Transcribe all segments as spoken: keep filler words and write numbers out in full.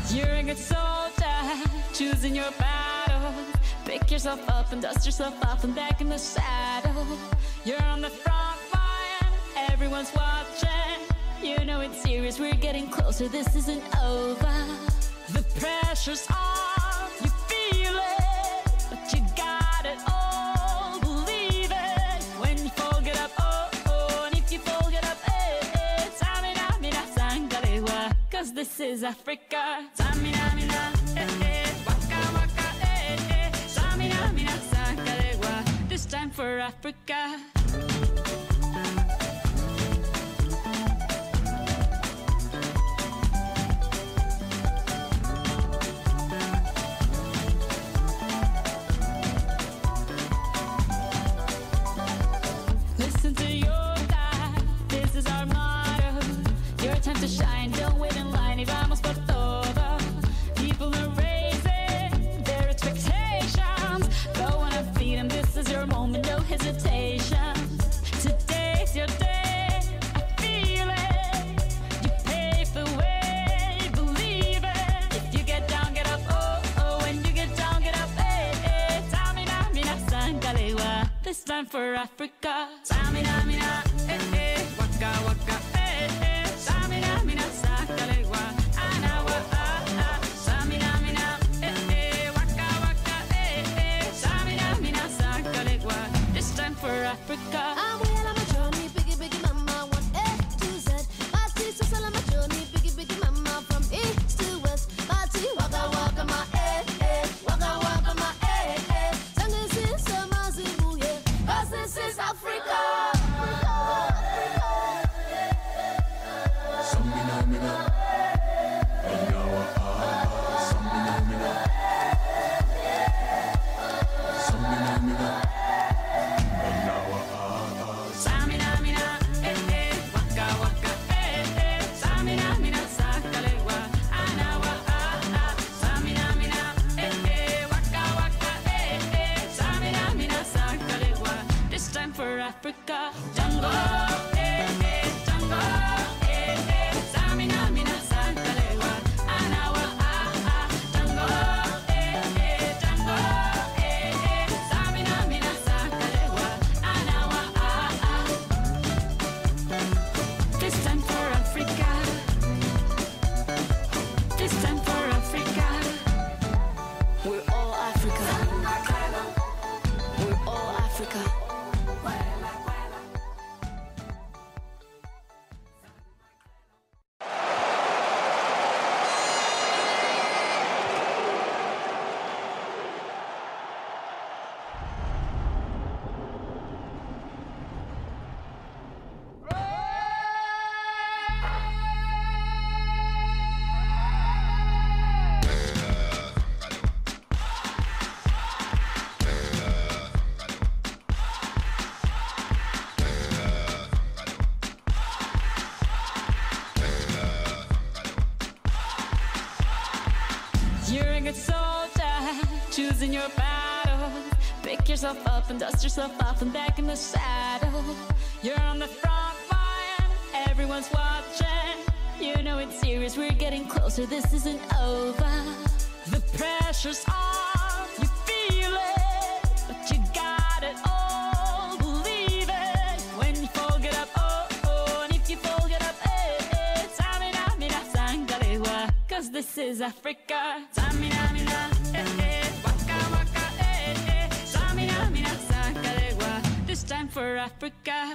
You're a good soldier, choosing your battle. Pick yourself up and dust yourself off and back in the saddle. You're on the front line, everyone's watching. You know it's serious, we're getting closer, this isn't over. The pressure's on, you feel it, but you got it all, believe it. When you fall, get up, oh, oh, and if you fall, get up, eh, eh. Samina, mina, sangalewa, cause this is Africa. Samina, mina, eh, eh, waka, waka, eh, eh. Samina, mina, sangalewa, this time for Africa. Listen to your God, this is our motto. Your time to shine, don't wait in line. Y vamos por todo. People are raising their expectations. Go on and feed them, this is your moment, no hesitation. Today's your day, I feel it. You pave the way, believe it. If you get down, get up, oh, oh. When you get down, get up, eh, eh. Samina, mina, sangalewa, this time for Africa. Samina, mina, eh, eh. Waka, waka, eh, eh. Samina, mina, sangalewa, anawa, ah, ah. Samina, mina, eh, eh. Waka, waka, eh, eh. Samina, mina, sangalewa, this time for Africa. I'm well on my journey, biggie, biggie mama, one A to Z. My sister's all on my journey, biggie, biggie mama, from east to west. My tea, waka, waka, my eh, eh. Waka, waka, my eh, eh. Sangin' sin, sama, zibu, yeah. Cause this is Africa. Samina, mina, anawa, ah, samina, mina, samina, mina, anawa, ah, Samina, mina, eh, eh. Waka, waka, eh, eh. Samina, mina, sangalewa, anawa, ah, ah. Samina, mina, eh, eh. Waka, waka, eh, eh. Samina, mina, sangalewa, this time for Africa. Jungle, eh, eh. Jungle, eh, eh. Samina, mina, sangalewa, anawa, ah, ah. Jungle, eh, eh. Jungle, eh, eh. Samina, mina, sangalewa, anawa, ah, ah. This time for Africa. This time for Africa. We're all Africa. We're all Africa. You're a good soldier, choosing your battle. Pick yourself up and dust yourself off and back in the saddle. You're on the front line, everyone's watching. You know it's serious, we're getting closer, this isn't over. The pressure's on, you feel it, but you got it all, believe it. When you fall, get up, oh, oh, and if you fall, get up, eh, eh. Samina, mina, sangalewa, cause this is Africa. Samina, mina, eh, eh. Waka, waka, eh, eh. Samina, mina, sangalewa, this time for Africa.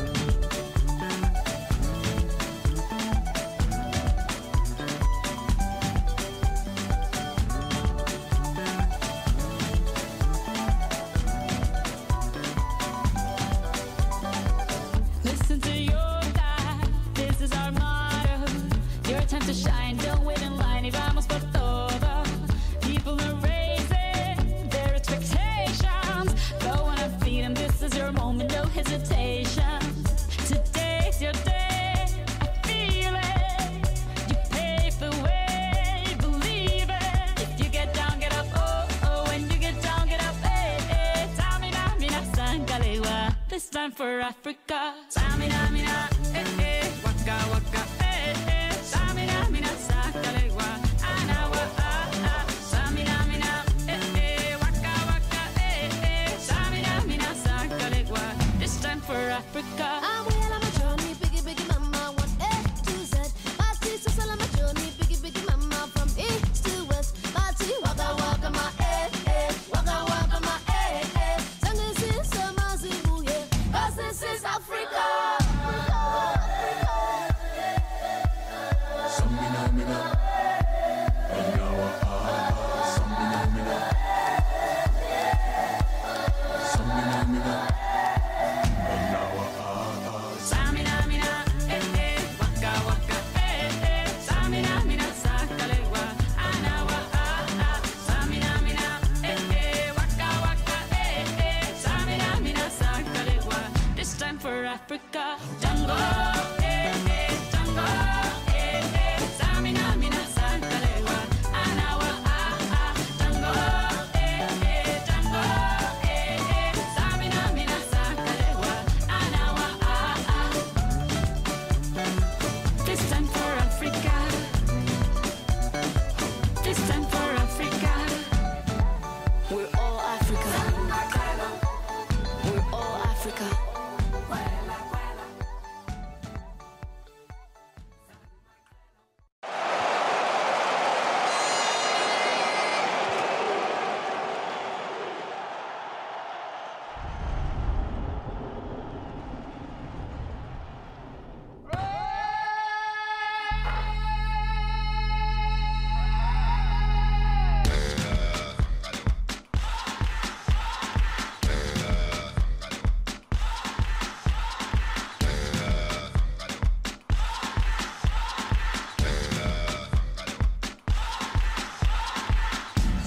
Listen to your God, this is our motto. Your time to shine, don't wait in line. Y vamos por todo. People are raising their expectations. Go on and feed them, this is your moment, no hesitation. Today's your day, I feel it. You pave the way, believe it. If you get down, get up, oh, oh. When you get down, get up, eh, eh. Samina, mina, sangalewa, this time for Africa. Samina, mina, eh, eh. Waka, waka, eh, eh. Samina, mina, sangalewa, anawa.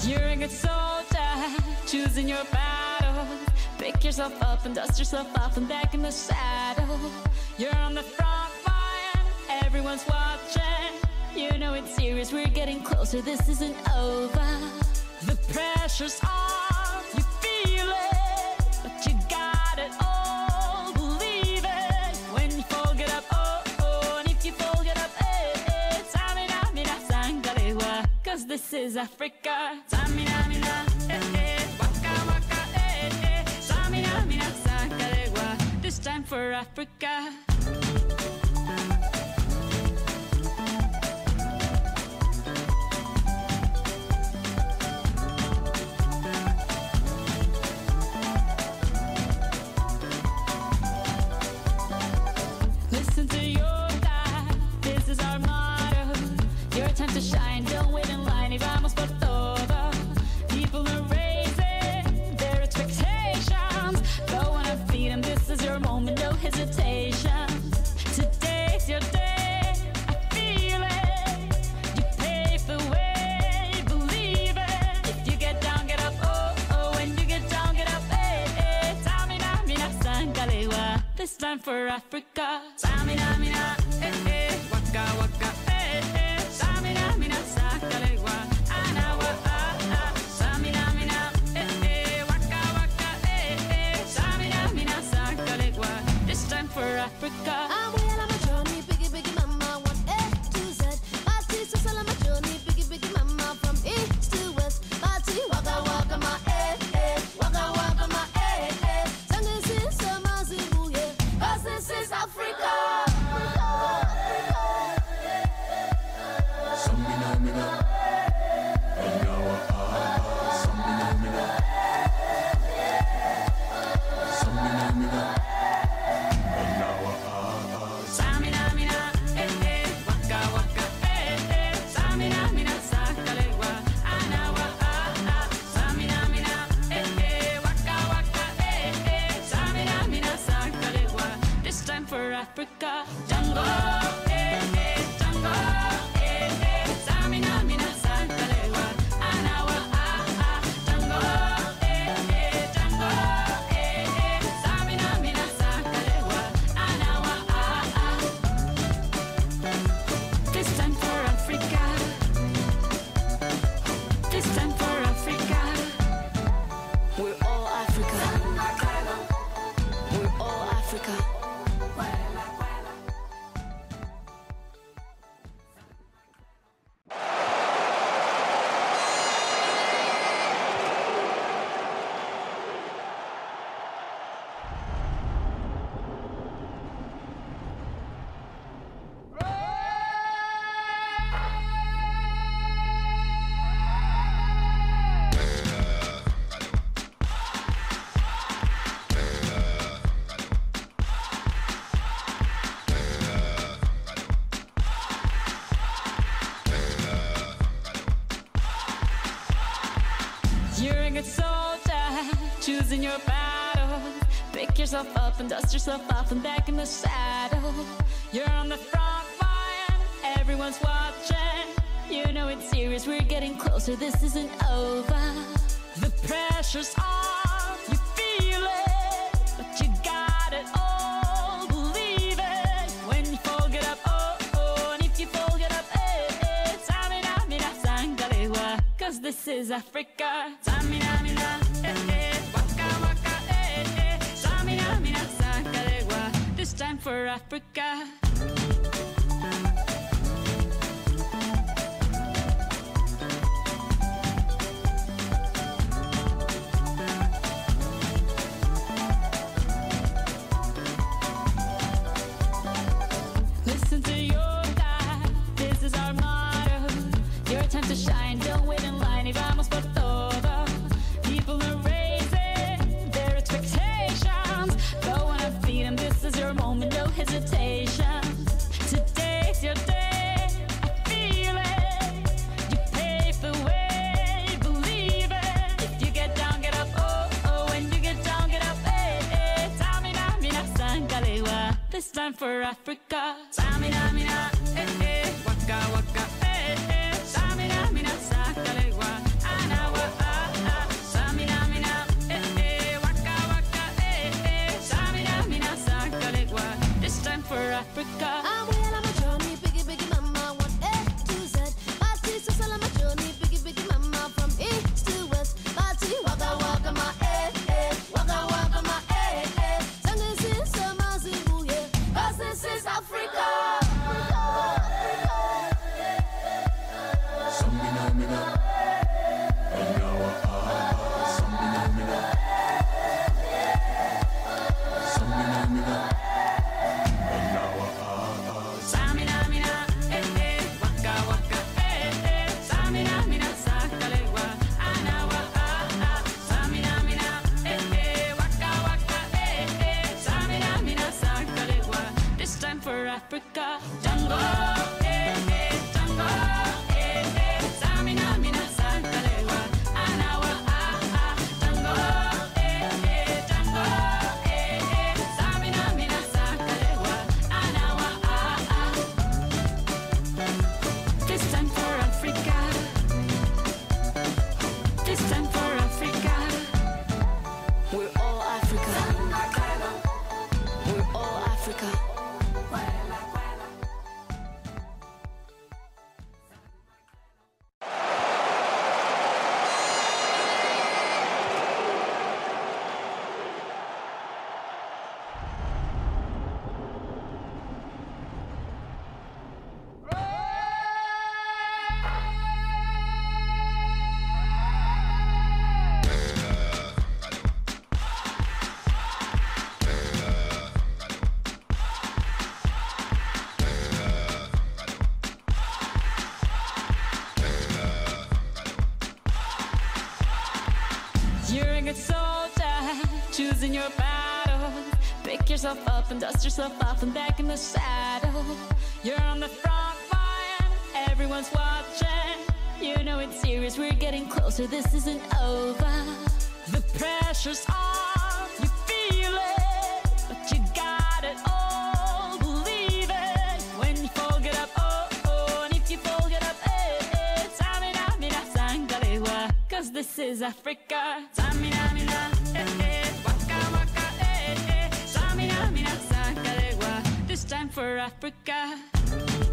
You're a good soldier, choosing your battle. Pick yourself up and dust yourself off and back in the saddle. You're on the front line, everyone's watching. You know it's serious, we're getting closer, this isn't over. The pressure's on, you feel it, but you got it all, believe it. When you fall, get up, oh, oh, and if you fall, get up, eh, eh. Samina, mina, sangalewa, cause this is Africa. Samina, mina, eh, eh, waka, waka, eh, eh. Samina, mina, sangalewa, this time for Africa. Listen to your God, this is our motto. Your time to shine, don't wait in line. Y vamos por todo. People are raising their expectations. Go on and feed them, this is your moment, no hesitation. Today's your day, I feel it. You pave the way, believe it. If you get down, get up, oh, oh. When you get down, get up, eh, eh. Samina, mina, sangalewa, this time for Africa. Samina, mina, eh, eh. Waka, waka, eh, eh. Samina, mina, sangalewa, anawa, ah, ah. Samina, mina, eh, eh. Waka, waka, eh, eh. Samina, mina, sangalewa, this time for Africa. I'm well on my journey, biggie, biggie, mama, one A to Z. Party, so on my journey, biggie, biggie, mama, from east to west. Party, waka, waka, my eh, eh, waka, waka, my eh, eh. Sangin' sin, sama, zibu, yeah, 'cause this is Africa. Samina, mina. Anawa, ah, ah. Samina, mina. Samina, mina. Anawa, ah, ah. Samina, mina, eh, eh. Waka, waka, eh, eh. Samina, mina, sangalewa, anawa, ah, ah. Samina, mina, eh, eh. Waka, waka, eh, eh. Samina, mina, sangalewa, this time for Africa. Jungle, eh, eh. Jungle, eh, eh. Samina, mina, sangalewa, anawa, ah, ah. Jungle, eh, eh. Jungle, eh, eh. Samina, mina, sangalewa, anawa, ah, ah. This time for Africa. This time for Africa. We're all Africa. We're all Africa. You're a good soldier, choosing your battle. Pick yourself up and dust yourself off and back in the saddle. You're on the front line, everyone's watching. You know it's serious, we're getting closer, this isn't over. The pressure's on, you feel it, but you got it all, believe it. When you fall, get up, oh, oh, and if you fall, get up, eh, eh. Samina, mina, sangalewa, cause this is Africa. Samina, mina, eh, eh. Waka, waka, eh, eh. Samina, mina, sangalewa, this time for Africa. Listen to your God, this is our motto. Your time to shine, don't wait in line. Y vamos por todo. People are raising their expectations. Go on and feed them, this is your moment, no hesitation. Today's your day, I feel it. You pave the way, believe it. If you get down, get up, oh, oh. When you get down, get up, eh, eh. Samina, mina, sangalewa, this time for Africa. Samina, mina, eh, eh. Waka, waka, eh, eh. Samina, mina, sangalewa, anawa, good soldier, choosing your battle. Pick yourself up and dust yourself off and back in the saddle. You're on the front line, everyone's watching. You know it's serious, we're getting closer, this isn't over. The pressure's on, you feel it, but you got it all, believe it. When you fall, get up, oh, oh, and if you fall, get up, eh, eh. Tamina, mina, sangalewa, cause this is Africa. Tamina, mina, eh, eh, waka, waka, eh, eh. Tamina, mina, sangalewa, this time for Africa.